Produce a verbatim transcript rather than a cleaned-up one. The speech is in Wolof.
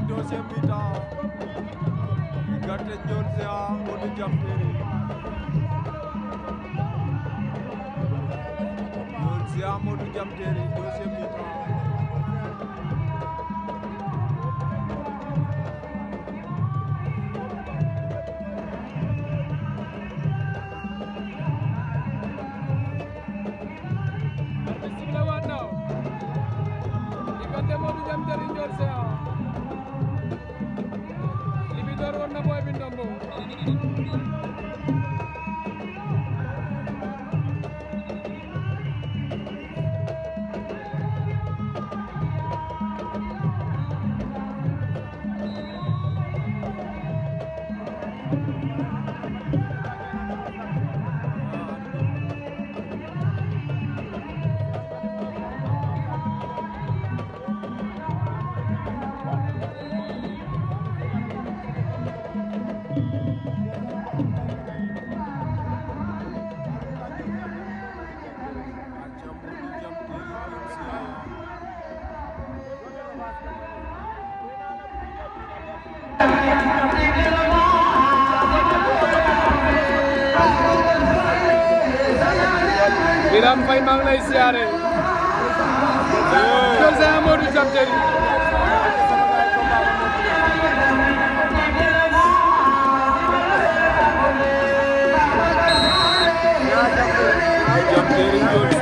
deuxième mi-temps diggante Ndiol Géant Modou Diam Terry Ndiol Géant Modou Diam Terry deuxième mi-temps Modou Diam Terry Ndiol Géant Libidor war na Boy bi ndombo Biram Faye maa ngi lay siyaare Ndiol Géant Modou Diam Terry Diam Terry